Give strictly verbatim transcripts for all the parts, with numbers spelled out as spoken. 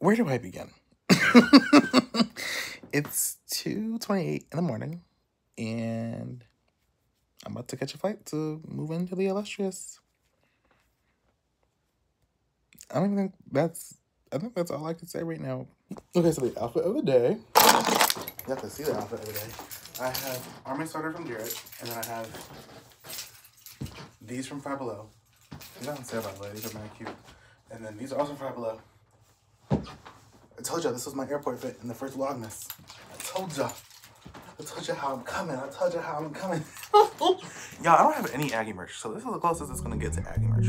where do I begin? It's two twenty-eight in the morning, and I'm about to catch a flight to move into the illustrious. I don't even think that's, I think that's all I can say right now. Okay, so the outfit of the day. You have to see the outfit of the day. I have Army Starter from Garrett, and then I have these from Five Below. These I don't say, by the way, these are very cute. And then these are also from Five Below. I told y'all this was my airport fit in the first Vlogmas. I told y'all. I told you how I'm coming. I told you how I'm coming. Y'all, I don't have any Aggie merch, so this is the closest it's gonna get to Aggie merch.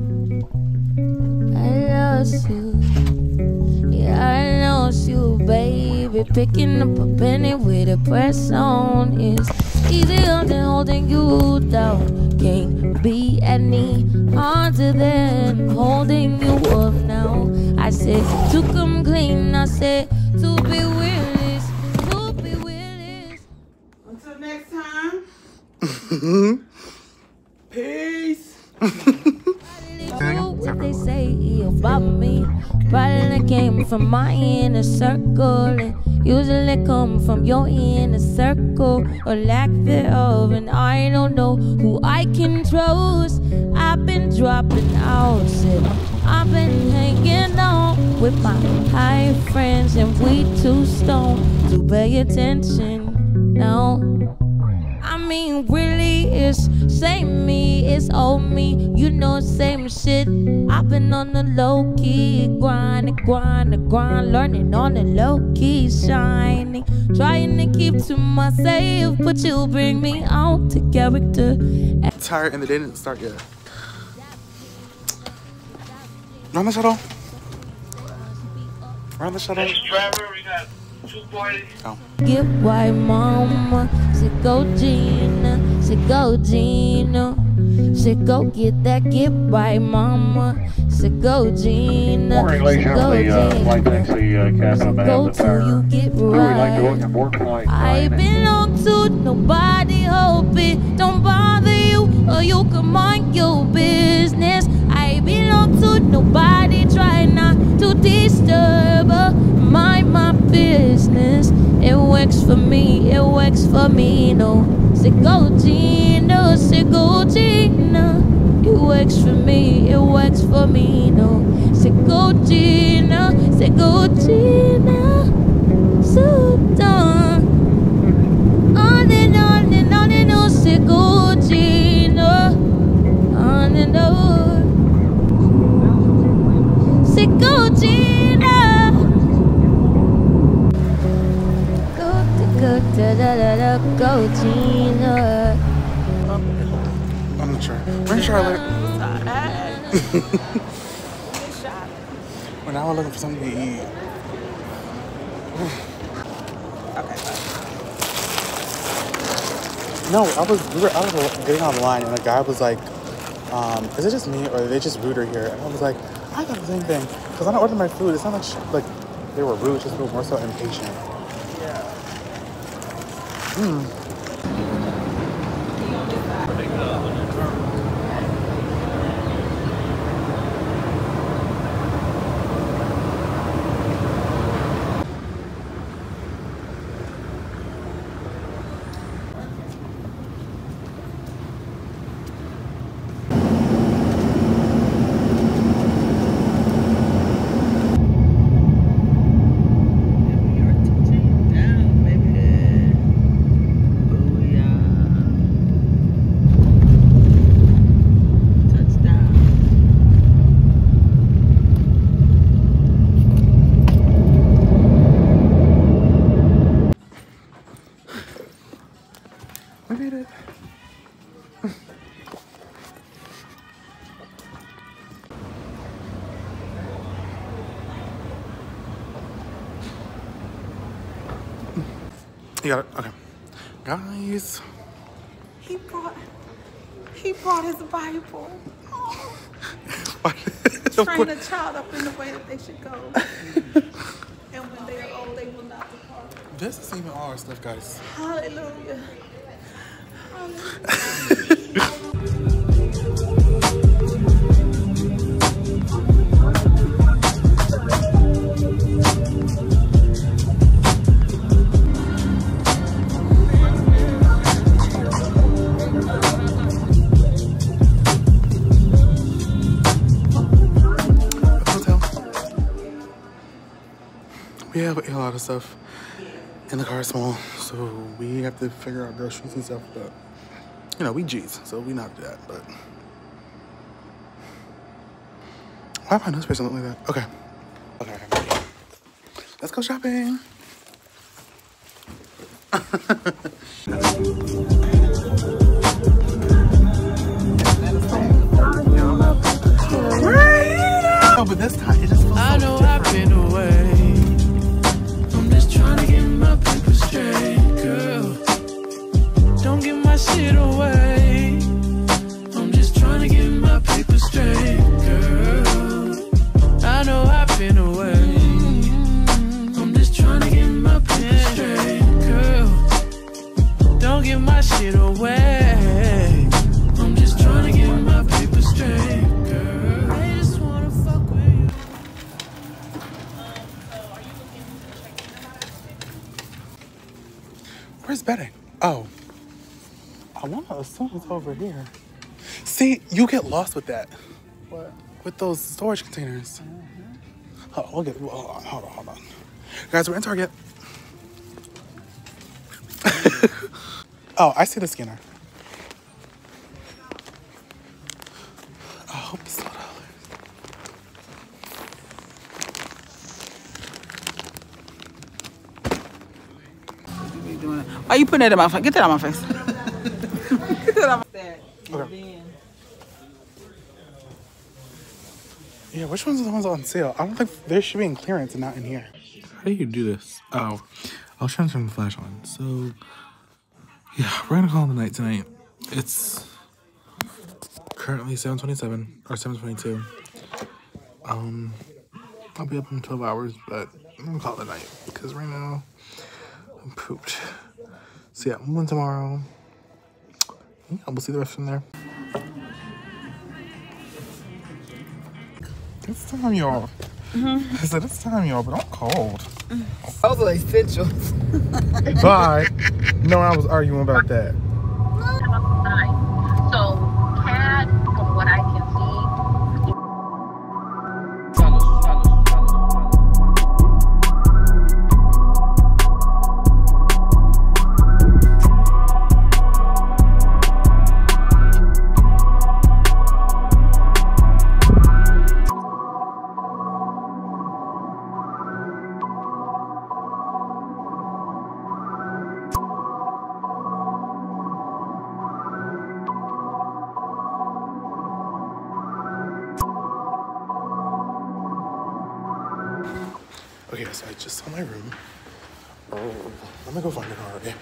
I lost you. Yeah, I lost you, baby. Picking up a penny with a press on is easier than holding you down. Can't be any harder than holding you up now. I said to come clean, I said to be willis, to be willis. Until next time. Peace. What they say about me probably came from my inner circle, and usually come from your inner circle or lack thereof, and I don't know who I can trust. I've been dropping out, said I've been hanging on with my high friends, and we too stoned to pay attention now. I mean, really, it's same me, it's old me, you know, same shit. I've been on the low key, grind, grind, grind, learning on the low key, shining, trying to keep to myself, but you bring me out to character. Tired and the day didn't start yet. Run the shuttle. Run the shuttle. Next driver, we got two parties. Oh. Get white mama, say go Gina, say go Gina, say go get that get right mama, say go Gina, Morning, ladies and gentlemen, the uh, flight taxi uh, cabin of go till you get Who would like to right. welcome aboard flight I nine? belong to nobody, hope it don't bother you, or you can mind your business. I belong to nobody, try not to disturb her, mind my business. It works for me, it works for me, no. Say go Gina, say go Gina. It works for me, it works for me, no. Say go Gina, say go Gina. So done. On and on and on and on, say go Gina. On and on. Say go Gina. Go to go da da da da go Gina. I'm not sure. Where's Charlotte? Well, now we're looking for something to eat. Okay. No, I was we were I was getting on the line, and the guy was like, um, "Is it just me, or are they just ruder here?" And I was like, "I got the same thing, because when I ordered my food, it's not like sh like they were rude, just more so impatient." Yeah. Hmm. We made it. You got it? Okay. Guys. He brought, he brought his Bible. Oh. Train a child up in the way that they should go. And when they are old, they will not depart. This isn't even all our stuff, guys. Hallelujah. Hallelujah. have a lot of stuff in the car small, so we have to figure out groceries and stuff, but you know, we G's, so we not do that, but why am I no space or something like that? Okay. Okay, I'm ready. Let's go shopping. Oh, but this time it just feels I so know different. I've been away. I'm just trying to get my paper straight, girl. Don't give my shit away. I'm just trying to get my paper straight, girl. I know I've been away. I'm just trying to get my paper straight, girl. Don't give my shit away. I'm just trying to get my paper straight, girl. I just wanna fuck with you. Where's bedding? Oh. I want to assume it's over here. See, you get lost with that. What? With those storage containers. Oh, we'll get, hold on, hold on, hold on. Guys, we're in Target. Oh, I see the scanner. I hope it's not dollars. You be doing it. Why you putting that in my face? Get that out of my face. Get that out of my face. Okay. Yeah, which ones are the ones on sale? I don't think they should be in clearance and not in here. How do you do this? Oh, I was trying to turn the flash on. So, yeah, we're gonna call it the night tonight. It's currently seven twenty-seven or seven twenty-two. Um, I'll be up in twelve hours, but I'm gonna call it the night because right now I'm pooped. So yeah, I'm moving tomorrow. Yeah, we'll see the rest from there. It's time, y'all. Mm-hmm. I said it's time, y'all, but I'm cold. Those are essentials. Bye. No, I was arguing about that. So, cat, from what I can see, Okay, so I just saw my room. Oh, let me go find it already.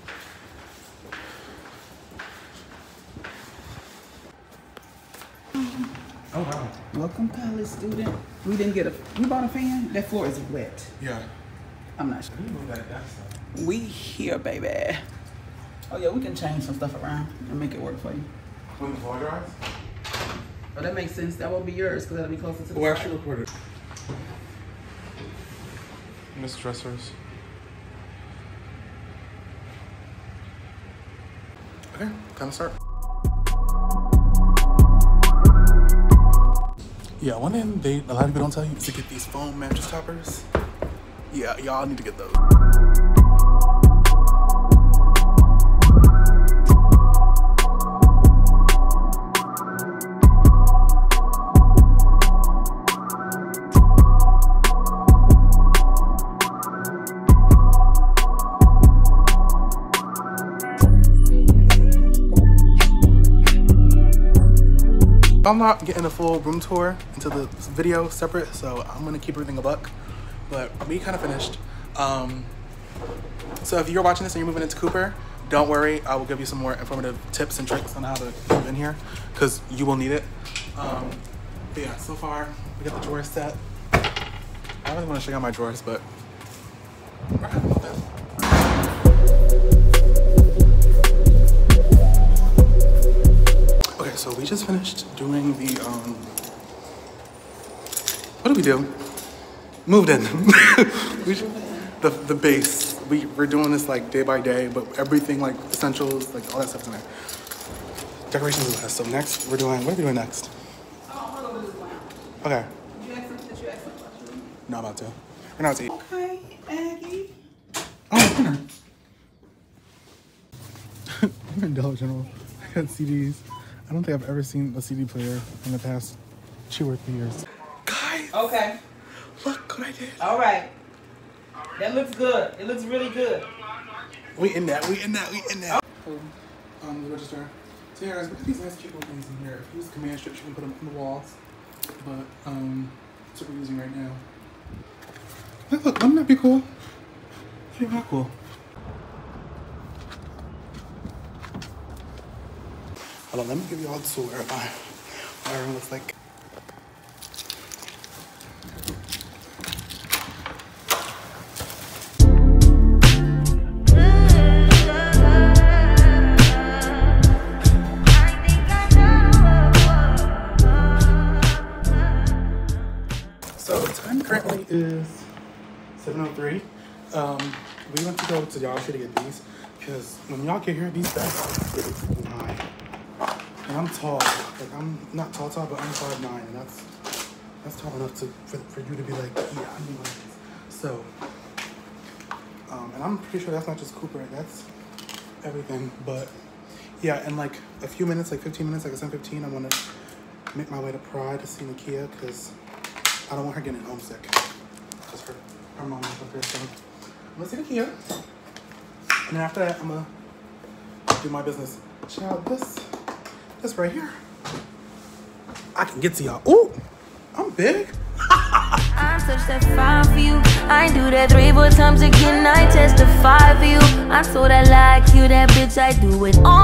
Oh, wow. Welcome, college student. We didn't get a. We bought a fan. That floor is wet. Yeah. I'm not sure. Let me move that down some. We here, baby. Oh yeah, we can change some stuff around and make it work for you. When the floor dries? Oh, that makes sense. That will be yours because that'll be closer to the Who side. actually recorded? Miss Dressers. Okay, time to start. Yeah, one thing they a lot of people don't tell you is to get these foam mattress toppers. Yeah, y'all need to get those. I'm not getting a full room tour into the video separate, so I'm gonna keep everything a buck. But we kind of finished. Um, so if you're watching this and you're moving into Cooper, don't worry. I will give you some more informative tips and tricks on how to move in here, because you will need it. Um, but yeah, so far we got the drawers set. I don't really want to show you my drawers, but we're happy with it. Okay, so we just finished doing the, um, what did we do? Moved in. we just, the, the base. We, we're doing this like day by day, but everything like essentials, like all that stuff's in there. Decorations is last. So next, we're doing, what are we doing next? Oh, hold on, this lamp. Okay. Did you ask them? Did you ask them about your room? No, I'm about to. now it's eight. Okay, Aggie. Oh, dinner. I'm in Dollar General. I got C Ds. I don't think I've ever seen a C D player in the past two or three years. Guys! Okay. Look what I did. All right. That looks good. It looks really good. We in that, we in that, we in that. Oh. Um, the register. So yeah guys, we got these nice cute little things in here. If you use command strips, you can put them on the walls. But, um, that's what we're using right now. Look, look, wouldn't that be cool? That'd be not cool. Hold on, let me give you all the tour of my, my room looks like. So the time currently is seven oh three. Um, we went to go to Dollar Tree to get these because when y'all get here, these bags are really freaking high. And I'm tall. Like I'm not tall, tall, but I'm five nine, and that's that's tall enough to for, for you to be like, yeah, I need one of these. So, um, and I'm pretty sure that's not just Cooper. That's everything. But yeah, in like a few minutes, like fifteen minutes, like a seven fifteen, I'm gonna make my way to Pride to see Nakia because I don't want her getting homesick. Because her, her mom is up here, so I'm gonna see Nakia. And then after that, I'm gonna do my business. Child, this, this right here, I can get to y'all. Ooh, I'm big. I touched that fire for you. I do that three, four times again. I testify for you. I'm so that like you, that bitch. I do it all.